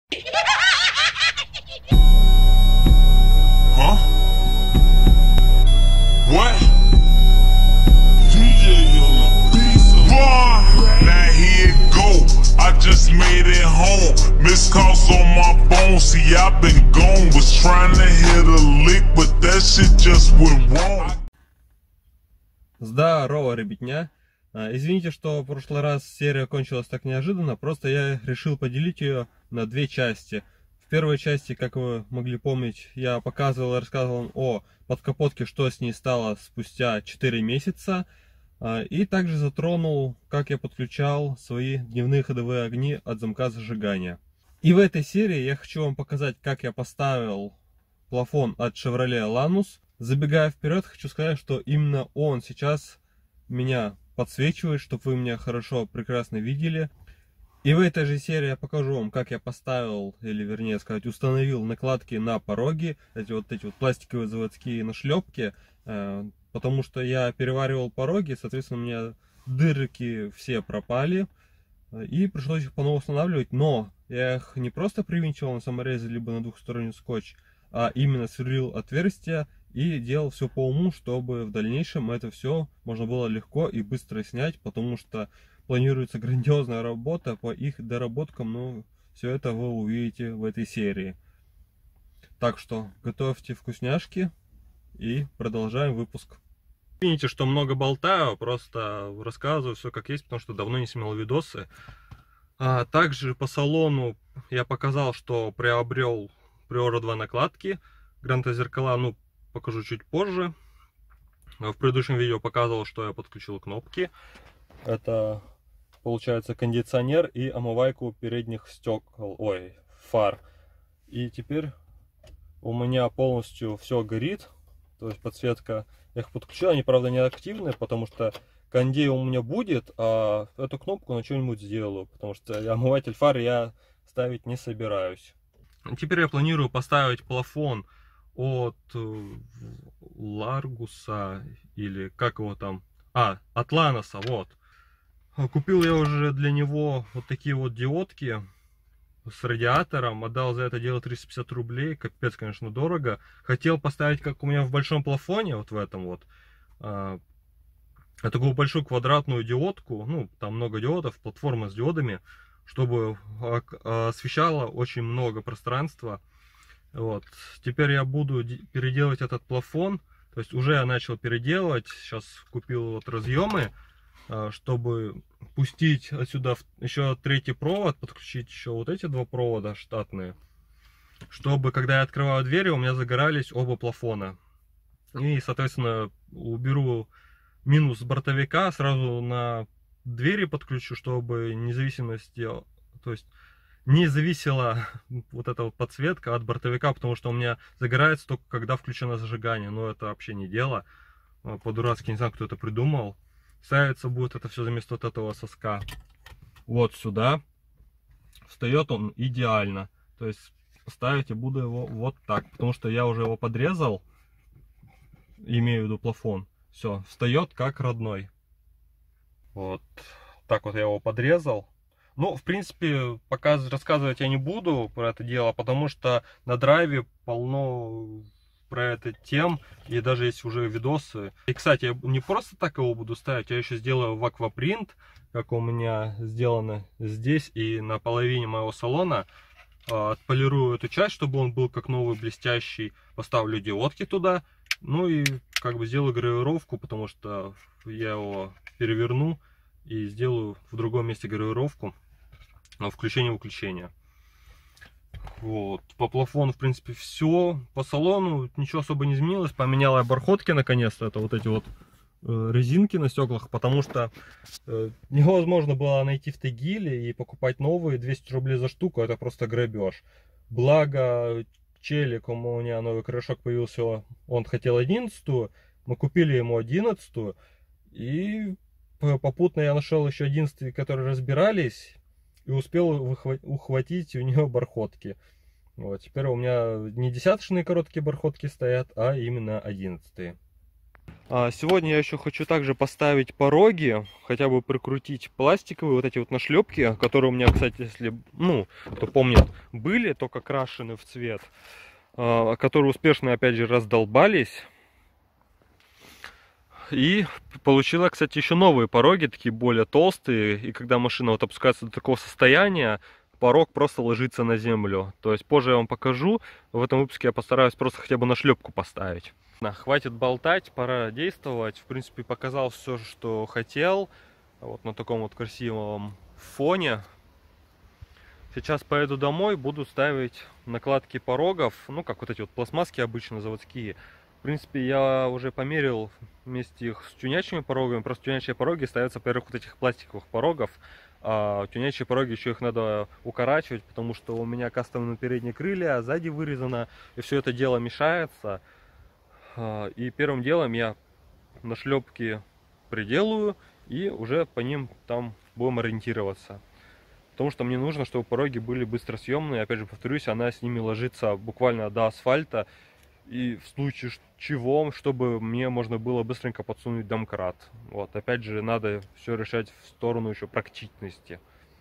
Huh? What? DJ on the beat. Now here it go. I just made it home. Missed calls on my phone. See, I've been gone. Was trying to hit a lick, but that shit just went wrong. Здорово, ребятня. Извините, что в прошлый раз серия кончилась так неожиданно, просто я решил поделить ее на две части. В первой части, как вы могли помнить, я показывал и рассказывал о подкапотке, что с ней стало спустя 4 месяца. И также затронул, как я подключал свои дневные ходовые огни от замка зажигания. И в этой серии я хочу вам показать, как я поставил плафон от Chevrolet Lanos. Забегая вперед, хочу сказать, что именно он сейчас меня подсвечивает, чтобы вы меня хорошо, прекрасно видели. И в этой же серии я покажу вам, как я поставил, или вернее сказать, установил накладки на пороги, эти вот пластиковые заводские нашлепки, потому что я переваривал пороги, соответственно, у меня дырки все пропали, и пришлось их по-новому устанавливать, но я их не просто привинчивал на саморезе, либо на двухсторонний скотч, а именно сверлил отверстия и делал все по уму, чтобы в дальнейшем это все можно было легко и быстро снять, потому что планируется грандиозная работа по их доработкам, но все это вы увидите в этой серии. Так что готовьте вкусняшки и продолжаем выпуск. Видите, что много болтаю, просто рассказываю все как есть, потому что давно не снимал видосы. Также по салону я показал, что приобрел Priora 2 накладки, гранатозеркала, ну, покажу чуть позже. В предыдущем видео показывал, что я подключил кнопки. Это получается кондиционер и омывайку передних стекол, фар. И теперь у меня полностью все горит, то есть подсветка. Я их подключил, они правда не активные, потому что кондей у меня будет, а эту кнопку на что-нибудь сделаю, потому что омыватель фар я ставить не собираюсь. Теперь я планирую поставить плафон от Ларгуса, или как его там, от Ланоса, вот. Купил я уже для него вот такие вот диодки с радиатором, отдал за это дело 350 рублей, капец, конечно, дорого. Хотел поставить, как у меня в большом плафоне, вот в этом вот, такую большую квадратную диодку, ну, там много диодов, платформа с диодами, чтобы освещало очень много пространства. Вот. Теперь я буду переделывать этот плафон, то есть уже я начал переделывать, сейчас купил вот разъемы, чтобы пустить отсюда еще третий провод, подключить еще вот эти два провода штатные, чтобы когда я открываю двери, у меня загорались оба плафона. И, соответственно, уберу минус с бортовика, сразу на двери подключу, чтобы независимости, то есть не зависела вот эта вот подсветка от бортовика, потому что у меня загорается только когда включено зажигание, но это вообще не дело, по-дурацки, не знаю, кто это придумал. Ставится будет это все вместо вот этого соска вот сюда. Встает он идеально, то есть ставить я буду его вот так, потому что я уже его подрезал, имею в виду плафон. Все, встает как родной. Вот так вот я его подрезал. Ну, в принципе, пока рассказывать я не буду про это дело, потому что на драйве полно про это тем, и даже есть уже видосы. И, кстати, я не просто так его буду ставить, я еще сделаю в аквапринт, как у меня сделано здесь и на половине моего салона. Отполирую эту часть, чтобы он был как новый, блестящий. Поставлю диодки туда, ну и как бы сделаю гравировку, потому что я его переверну и сделаю в другом месте гравировку, включение-выключение. Вот. По плафону, в принципе, все. По салону ничего особо не изменилось. Поменял я бархотки наконец-то. Это вот эти вот резинки на стеклах, потому что невозможно было найти в Тегиле и покупать новые 200 рублей за штуку. Это просто грабеж. Благо, челик, у меня новый корешок появился, он хотел 11-ю. Мы купили ему 11-ю. И попутно я нашел еще 11-й, которые разбирались. И успел ухватить у нее бархотки. Вот, теперь у меня не десяточные короткие бархотки стоят, а именно 11-е. Сегодня я еще хочу также поставить пороги, хотя бы прикрутить пластиковые вот эти вот нашлепки, которые у меня, кстати, если, ну, кто помнит, были только крашены в цвет, которые успешно, опять же, раздолбались. И получила, кстати, еще новые пороги, такие более толстые, и когда машина вот опускается до такого состояния, порог просто ложится на землю. То есть позже я вам покажу, в этом выпуске я постараюсь просто хотя бы нашлепку поставить. Хватит болтать, пора действовать. В принципе, показал все, что хотел. Вот на таком вот красивом фоне. Сейчас поеду домой, буду ставить накладки порогов. Ну, как вот эти вот пластмасски обычно заводские. В принципе, я уже померил вместе их с тюнячими порогами. Просто тюнячие пороги ставятся поверх вот этих пластиковых порогов. А тюнячие пороги еще их надо укорачивать, потому что у меня кастомные передние крылья, сзади вырезано. И все это дело мешается. И первым делом я нашлепки приделаю и уже по ним там будем ориентироваться. Потому что мне нужно, чтобы пороги были быстросъемные. Опять же, повторюсь, она с ними ложится буквально до асфальта. И в случае чего, чтобы мне можно было быстренько подсунуть домкрат. Вот, опять же, надо все решать в сторону еще практичности.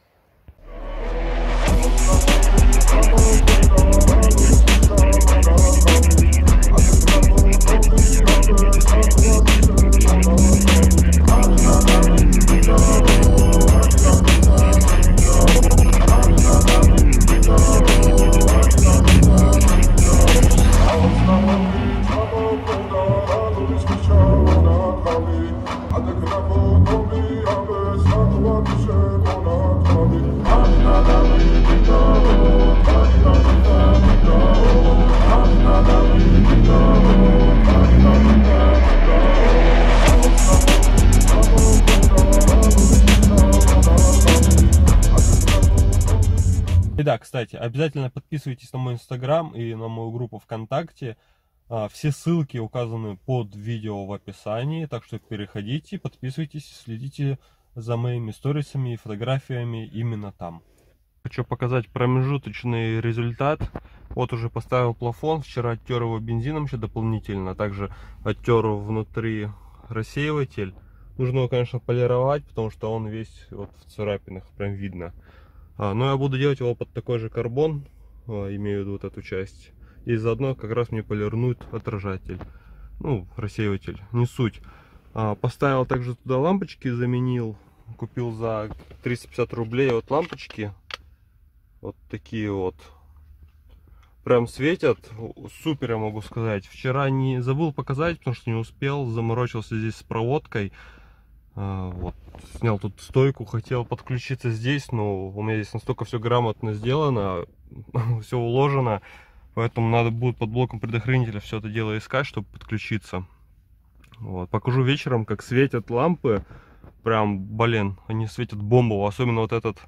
И да, кстати, обязательно подписывайтесь на мой инстаграм и на мою группу ВКонтакте. Все ссылки указаны под видео в описании, так что переходите, подписывайтесь, следите за моими сторисами и фотографиями именно там. Хочу показать промежуточный результат. Вот уже поставил плафон, вчера оттер его бензином еще дополнительно, также оттер внутри рассеиватель. Нужно его, конечно, полировать, потому что он весь вот в царапинах, прям видно. Но я буду делать его под такой же карбон, имею в виду вот эту часть. И заодно как раз мне полирнуть отражатель, ну, рассеиватель, не суть. Поставил также туда лампочки, заменил, купил за 350 рублей вот лампочки. Вот такие вот. Прям светят, супер, я могу сказать. Вчера не забыл показать, потому что не успел, заморочился здесь с проводкой. Вот, снял тут стойку, хотел подключиться здесь, но у меня здесь настолько все грамотно сделано, все уложено, поэтому надо будет под блоком предохранителя все это дело искать, чтобы подключиться. Вот, покажу вечером, как светят лампы, прям, блин, они светят бомбово, особенно вот этот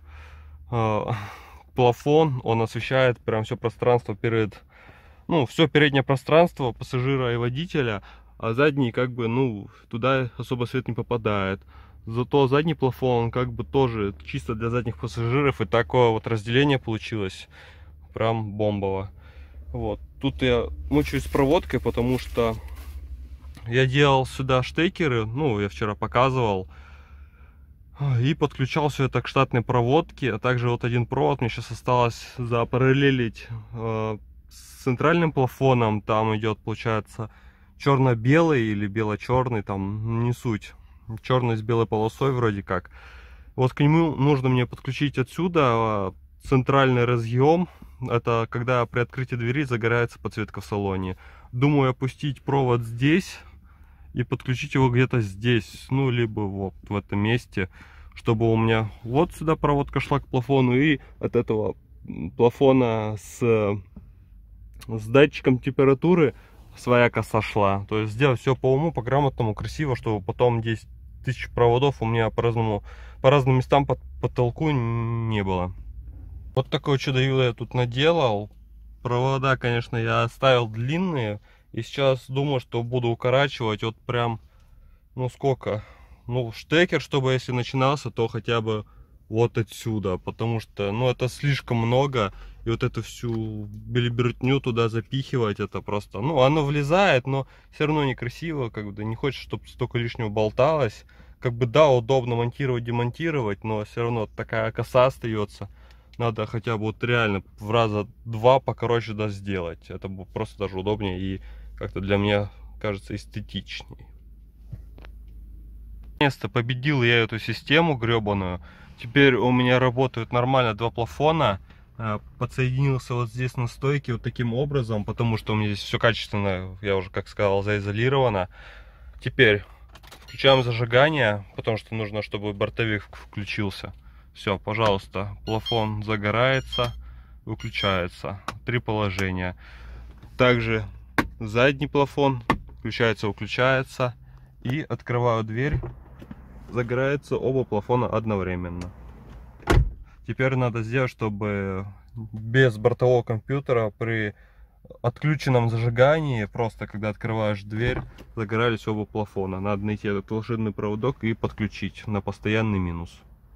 плафон, он освещает прям все пространство перед, ну, все переднее пространство пассажира и водителя. А задний, как бы, ну, туда особо свет не попадает. Зато задний плафон, он как бы тоже чисто для задних пассажиров. И такое вот разделение получилось прям бомбово. Вот. Тут я мучаюсь с проводкой, потому что я делал сюда штекеры. Ну, я вчера показывал. И подключал все это к штатной проводке. А также вот один провод мне сейчас осталось запараллелить с центральным плафоном. Там идет, получается, черно-белый или бело-черный, там не суть. Черный с белой полосой вроде как. Вот к нему нужно мне подключить отсюда центральный разъем. Это когда при открытии двери загорается подсветка в салоне. Думаю опустить провод здесь и подключить его где-то здесь. Ну, либо вот в этом месте. Чтобы у меня вот сюда проводка шла к плафону. И от этого плафона с датчиком температуры своя коса шла. То есть сделать все по уму, по грамотному, красиво, чтобы потом 10 тысяч проводов у меня по разным местам под потолку не было. Вот такое чудо-юдо я тут наделал. Провода, конечно, я оставил длинные. И сейчас думаю, что буду укорачивать вот прям, ну сколько? Ну, штекер, чтобы если начинался, то хотя бы вот отсюда. Потому что, ну, это слишком много. и вот эту всю белибердню туда запихивать, это просто, ну, оно влезает, но все равно некрасиво, как бы, не хочешь, чтобы столько лишнего болталось. Как бы, да, удобно монтировать, демонтировать, но все равно такая коса остается. Надо хотя бы вот реально в раза два покороче, да, сделать. Это будет просто даже удобнее и как-то для меня кажется эстетичнее. Наконец-то победил я эту систему гребаную. Теперь у меня работают нормально два плафона. Подсоединился вот здесь на стойке вот таким образом, потому что у меня здесь все качественно, я уже как сказал, заизолировано. Теперь включаем зажигание, потому что нужно, чтобы бортовик включился. Все, пожалуйста, плафон загорается, выключается. 3 положения. Также задний плафон включается, выключается. И открываю дверь, загораются оба плафона одновременно. Теперь надо сделать, чтобы без бортового компьютера при отключенном зажигании, просто когда открываешь дверь, загорались оба плафона. Надо найти этот волшебный проводок и подключить на постоянный минус.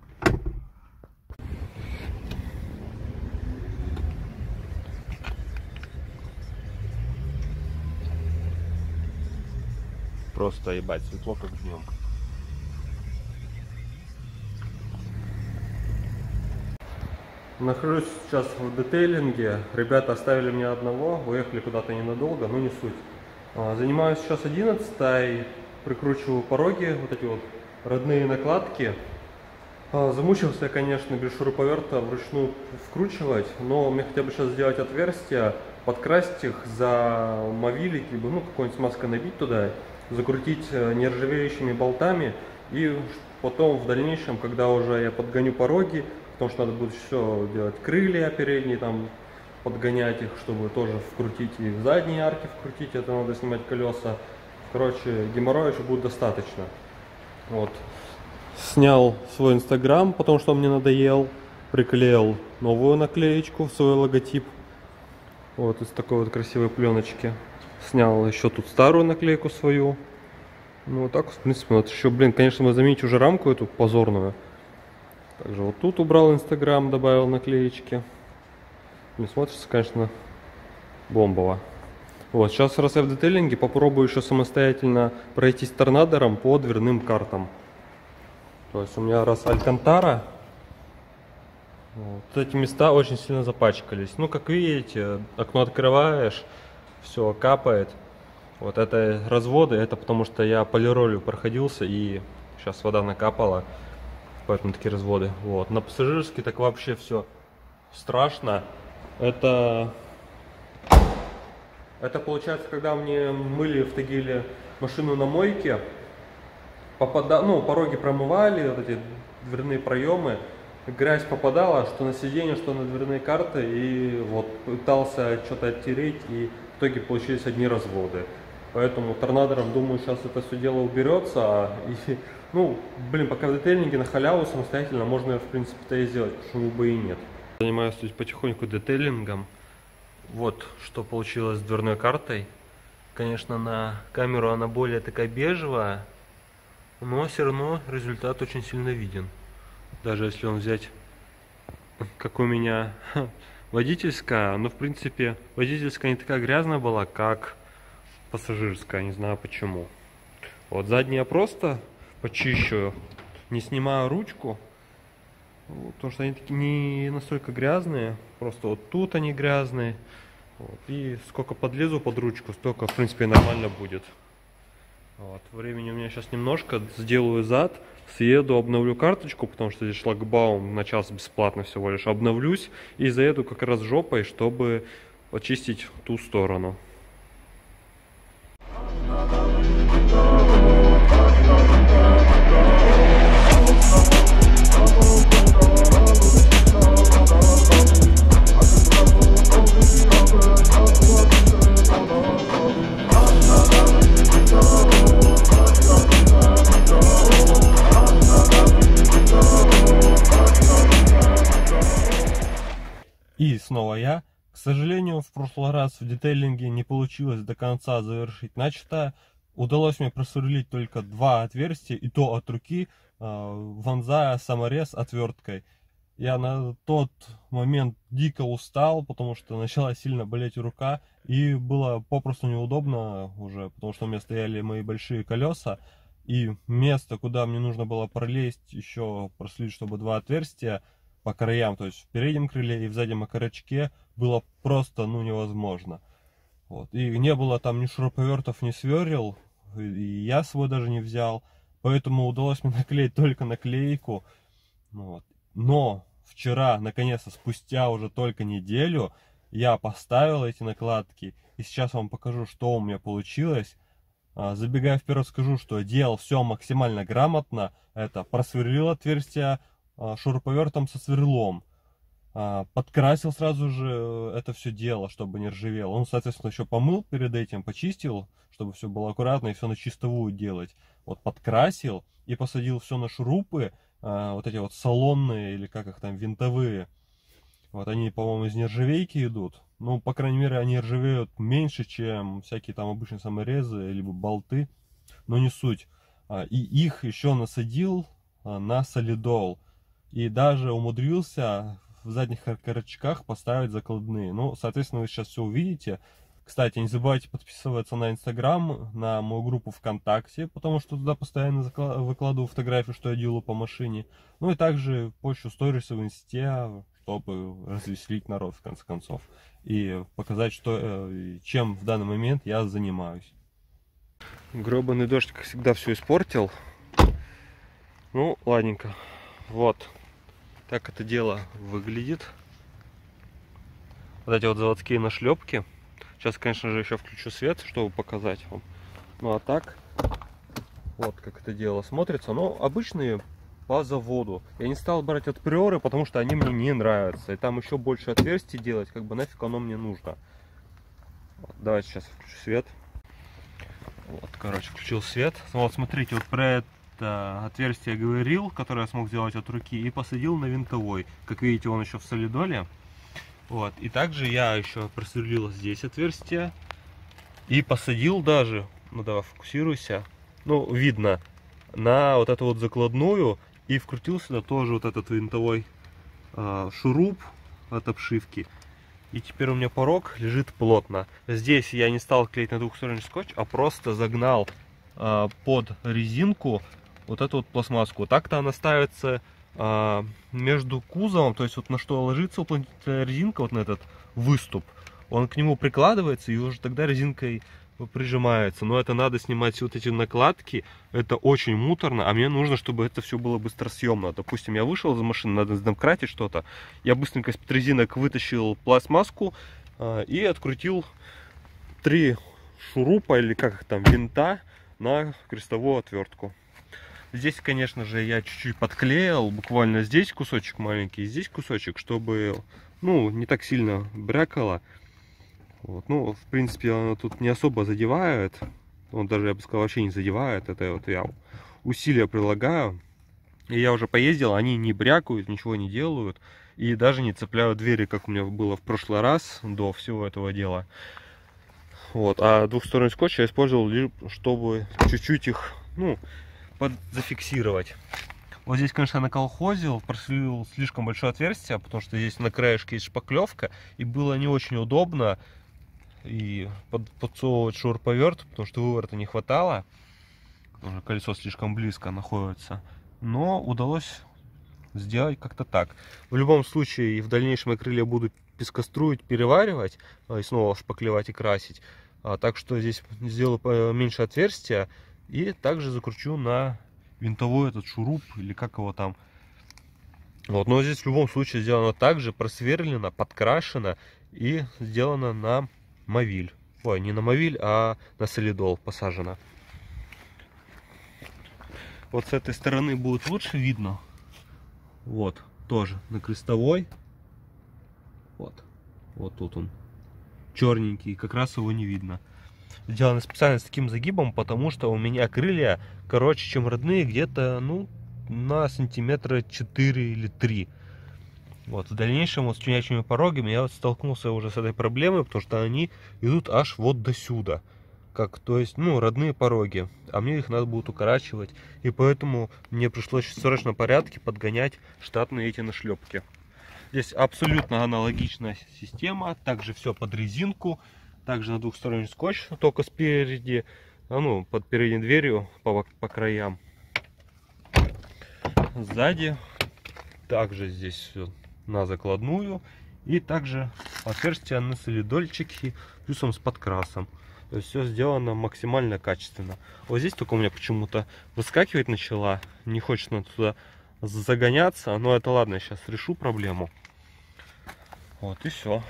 Просто ебать, светло как днем. Нахожусь сейчас в детейлинге. Ребята оставили меня одного, уехали куда-то ненадолго, но не суть. Занимаюсь сейчас 11-й, прикручиваю пороги, вот эти вот родные накладки. Замучился я, конечно, без шуруповерта вручную вкручивать, но мне хотя бы сейчас сделать отверстия, подкрасить их, замовилить, либо ну какой-нибудь смазкой набить туда, закрутить нержавеющими болтами, и потом в дальнейшем, когда уже я подгоню пороги, потому что надо будет все делать, крылья передние, там подгонять их, чтобы тоже вкрутить, и в задние арки вкрутить, это надо снимать колеса. Короче, геморроя еще будет достаточно. Вот. Снял свой инстаграм, потому что он мне надоел, приклеил новую наклеечку, свой логотип, вот из такой вот красивой пленочки. Снял еще тут старую наклейку свою. Ну вот так, в принципе, вот еще, блин, конечно, мы заменить уже рамку эту позорную. Также вот тут убрал инстаграм, добавил наклеечки. Не смотрится, конечно, бомбово. Вот, сейчас, раз я в детейлинге, попробую еще самостоятельно пройтись торнадором по дверным картам. То есть у меня раз алькантара, вот эти места очень сильно запачкались. Ну, как видите, окно открываешь, все капает. Вот это разводы, это потому что я полиролью проходился и сейчас вода накапала, поэтому такие разводы. Вот. На пассажирский так вообще все страшно. Это получается, когда мне мыли в Тагиле машину на мойке, пороги промывали, вот эти дверные проемы, грязь попадала, что на сиденье, что на дверные карты, и вот пытался что-то оттереть, и в итоге получились одни разводы. Поэтому торнадором, думаю, сейчас это все дело уберется. И, ну, блин, пока в детейлинге на халяву самостоятельно можно, в принципе-то и сделать, почему бы и нет. Занимаюсь тут потихоньку детейлингом. Вот что получилось с дверной картой. Конечно, на камеру она более такая бежевая, но все равно результат очень сильно виден. Даже если он взять, как у меня водительская, но в принципе водительская не такая грязная была, как пассажирская, не знаю почему. Вот задние я просто почищу, не снимаю ручку, потому что они такие не настолько грязные, просто вот тут они грязные. Вот. И сколько подлезу под ручку, столько в принципе нормально будет. Вот. Времени у меня сейчас немножко, сделаю зад, съеду, обновлю карточку, потому что здесь шлагбаум на час бесплатно всего лишь, обновлюсь и заеду как раз жопой, чтобы почистить ту сторону. И снова я. К сожалению, в прошлый раз в детейлинге не получилось до конца завершить начатое. Удалось мне просверлить только 2 отверстия, и то от руки, вонзая саморез отверткой. Я на тот момент дико устал, потому что начала сильно болеть рука, и было попросту неудобно уже, потому что у меня стояли мои большие колеса, и место, куда мне нужно было пролезть, еще прослить, чтобы 2 отверстия по краям, то есть в переднем крыле и в заднем окорочке, было просто, ну, невозможно. Вот. И не было там ни шуруповертов, ни сверел, и я свой даже не взял, поэтому удалось мне наклеить только наклейку. Вот. Но вчера, наконец-то, спустя уже только неделю, я поставил эти накладки, и сейчас вам покажу, что у меня получилось. Забегая вперед, скажу, что делал все максимально грамотно. Это просверлил отверстие шуруповертом со сверлом. Подкрасил сразу же это все дело, чтобы не ржавело. Он, соответственно, еще помыл перед этим, почистил, чтобы все было аккуратно и все на чистовую делать. Вот подкрасил и посадил все на шурупы, вот эти вот салонные, или как их там, винтовые. Вот они, по-моему, из нержавейки идут. Ну, по крайней мере, они ржавеют меньше, чем всякие там обычные саморезы, либо болты. Но не суть. И их еще насадил на солидол. И даже умудрился в задних окорочках поставить закладные. Ну, соответственно, вы сейчас все увидите. Кстати, не забывайте подписываться на Инстаграм, на мою группу ВКонтакте, потому что туда постоянно выкладываю фотографии, что я делаю по машине. Ну и также пощу сторисы в Инсте, чтобы развеселить народ, в конце концов. И показать, что, чем в данный момент я занимаюсь. Гребаный дождь, как всегда, все испортил. Ну, ладненько. Вот. Так это дело выглядит. Вот эти вот заводские нашлепки. Сейчас, конечно же, еще включу свет, чтобы показать вам. Ну а так, вот как это дело смотрится. Но обычные по заводу. Я не стал брать от Приоры, потому что они мне не нравятся. И там еще больше отверстий делать, как бы нафиг оно мне нужно. Вот, давайте сейчас включу свет. Вот, короче, включил свет. Вот, смотрите, вот про это отверстие я говорил, которое я смог сделать от руки, и посадил на винтовой. Как видите, он еще в солидоле. Вот, и также я еще просверлил здесь отверстие и посадил даже, ну давай фокусируйся, ну видно, на вот эту вот закладную, и вкрутил сюда тоже вот этот винтовой шуруп от обшивки. И теперь у меня порог лежит плотно. Здесь я не стал клеить на двухсторонний скотч, а просто загнал под резинку вот эту вот пластмасску. Так-то она ставится между кузовом, то есть вот на что ложится уплотнительная резинка, вот на этот выступ, он к нему прикладывается и уже тогда резинкой прижимается. Но это надо снимать вот эти накладки, это очень муторно, а мне нужно, чтобы это все было быстросъемно. Допустим, я вышел из машины, надо сдомкратить что-то, я быстренько из-под резинок вытащил пластмасску и открутил 3 шурупа или как их там, винта на крестовую отвертку. Здесь, конечно же, я чуть-чуть подклеил, буквально здесь кусочек маленький, здесь кусочек, чтобы, ну, не так сильно брякало. Вот. Ну, в принципе, оно тут не особо задевает, он даже, я бы сказал, вообще не задевает. Это вот я усилия прилагаю, и я уже поездил, они не брякают, ничего не делают, и даже не цепляют двери, как у меня было в прошлый раз, до всего этого дела. Вот. А двухсторонний скотч я использовал лишь, чтобы чуть-чуть их, ну, зафиксировать. Вот здесь, конечно, я наколхозил, просверлил слишком большое отверстие, потому что здесь на краешке есть шпаклевка, и было не очень удобно и подсовывать шуруповерт, потому что выворота не хватало, потому что колесо слишком близко находится. Но удалось сделать как-то так. В любом случае, в дальнейшем я крылья буду пескоструить, переваривать и снова шпаклевать и красить. Так что здесь сделаю меньше отверстия. И также закручу на винтовой этот шуруп, или как его там. Вот, но здесь в любом случае сделано так же, просверлено, подкрашено и сделано на мовиль. Ой, не на мовиль, а на солидол посажено. Вот с этой стороны будет лучше видно. Вот, тоже на крестовой. Вот, вот тут он, черненький, как раз его не видно. Сделано специально с таким загибом, потому что у меня крылья короче, чем родные, где-то, ну, на сантиметра 4 или 3. Вот, в дальнейшем вот с тюнячими порогами я вот столкнулся уже с этой проблемой, потому что они идут аж вот до сюда. то есть, ну, родные пороги, а мне их надо будет укорачивать, и поэтому мне пришлось в срочном порядке подгонять штатные эти нашлепки. Здесь абсолютно аналогичная система, также все под резинку, также на двухсторонний скотч, только спереди, ну, под передней дверью по краям. Сзади также здесь все на закладную, и также отверстия на солидольчики плюсом с подкрасом. То есть все сделано максимально качественно. Вот здесь только у меня почему-то выскакивать начала, не хочется туда загоняться, но это ладно, я сейчас решу проблему. Вот и все.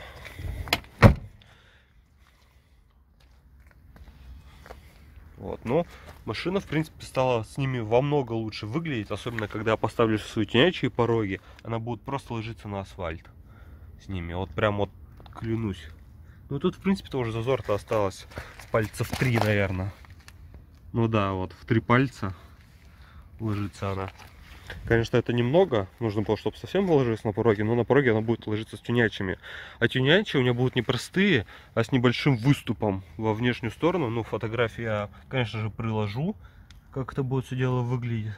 Вот, но машина, в принципе, стала с ними во много лучше выглядеть, особенно когда я поставлю свои тянячие пороги, она будет просто ложиться на асфальт с ними, вот прям вот клянусь. Ну тут, в принципе, тоже зазор-то осталось пальцев 3, наверное. Ну да, вот в 3 пальца ложится она. Конечно, это немного, нужно было, чтобы совсем ложилась на пороге, но на пороге она будет ложиться с тюнячими. А тюнячи у меня будут не простые, а с небольшим выступом во внешнюю сторону. Ну, фотографии я, конечно же, приложу, как это будет все дело выглядеть.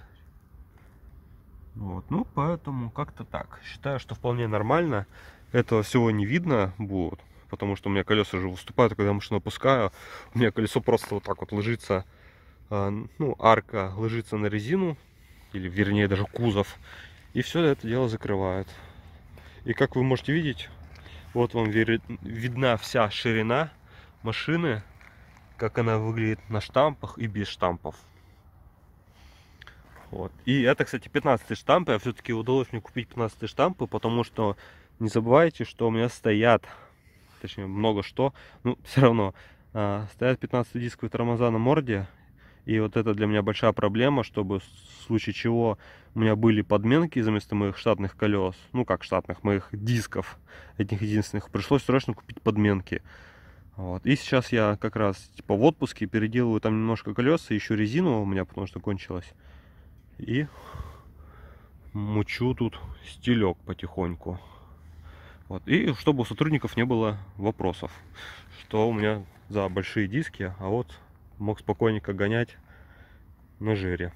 Вот, ну, поэтому как-то так. Считаю, что вполне нормально. Этого всего не видно будет, потому что у меня колеса же выступают, когда я машину опускаю, у меня колесо просто вот так вот ложится, ну, арка ложится на резину, или вернее даже кузов, и все это дело закрывает. И как вы можете видеть, вот вам видна вся ширина машины, как она выглядит на штампах и без штампов. Вот. И это, кстати, 15 штампы. А все-таки удалось мне купить 15 штампы, потому что не забывайте, что у меня стоят, точнее много что, но все равно стоят 15-дисковые тормоза на морде. И вот это для меня большая проблема, чтобы в случае чего у меня были подменки вместо моих штатных колес, ну как штатных, моих дисков, этих единственных, пришлось срочно купить подменки. Вот. И сейчас я как раз типа в отпуске переделываю там немножко колеса, еще резину у меня, потому что кончилась. И мучу тут стилек потихоньку. Вот. И чтобы у сотрудников не было вопросов, что у меня за большие диски, а вот мог спокойненько гонять на жире.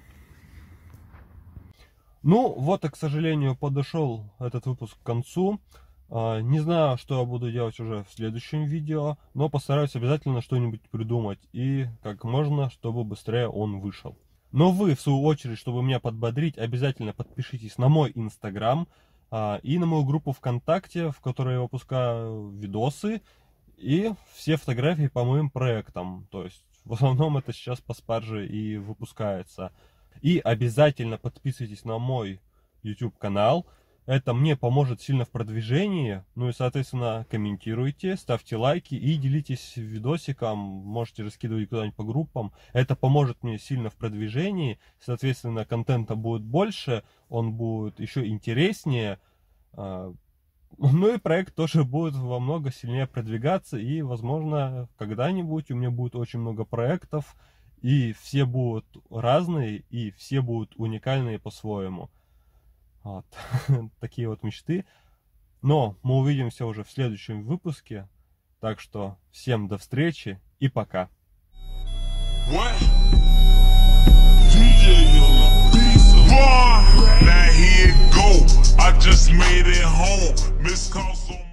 Ну вот, и к сожалению, подошел этот выпуск к концу. Не знаю, что я буду делать уже в следующем видео, но постараюсь обязательно что-нибудь придумать и как можно, чтобы быстрее он вышел. Но вы, в свою очередь, чтобы меня подбодрить, обязательно подпишитесь на мой инстаграм и на мою группу ВКонтакте, в которой я выпускаю видосы и все фотографии по моим проектам. То есть в основном это сейчас по спарже и выпускается. И обязательно подписывайтесь на мой YouTube канал. Это мне поможет сильно в продвижении. Ну и, соответственно, комментируйте, ставьте лайки и делитесь видосиком. Можете раскидывать куда-нибудь по группам. Это поможет мне сильно в продвижении. Соответственно, контента будет больше, он будет еще интереснее. Ну и проект тоже будет во много сильнее продвигаться. И, возможно, когда-нибудь у меня будет очень много проектов. И все будут разные, и все будут уникальные по-своему. Вот. Такие вот мечты. Но мы увидимся уже в следующем выпуске. Так что всем до встречи и пока. Now here it go. I just made it home. Miss calls on